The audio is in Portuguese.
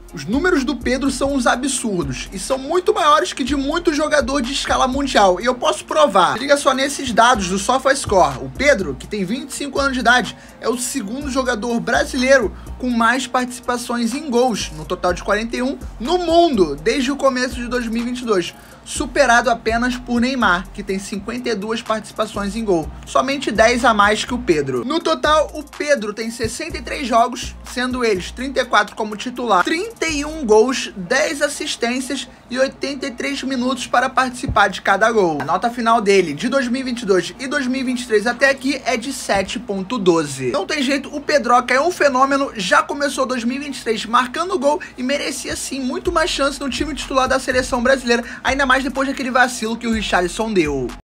Os números do Pedro são uns absurdos e são muito maiores que de muito jogador de escala mundial, e eu posso provar. Se liga só nesses dados do SofaScore. O Pedro, que tem 25 anos de idade, é o segundo jogador brasileiro com mais participações em gols, no total de 41, no mundo, desde o começo de 2022. Superado apenas por Neymar, que tem 52 participações em gol, somente 10 a mais que o Pedro. No total, o Pedro tem 63 jogos, sendo eles 34 como titular, 31 gols, 10 assistências e 83 minutos para participar de cada gol. A nota final dele de 2022 e 2023 até aqui é de 7.12. Não tem jeito, o Pedroca é um fenômeno, já começou 2023 marcando gol e merecia sim muito mais chance no time titular da seleção brasileira, ainda mais depois daquele vacilo que o Richarlison deu.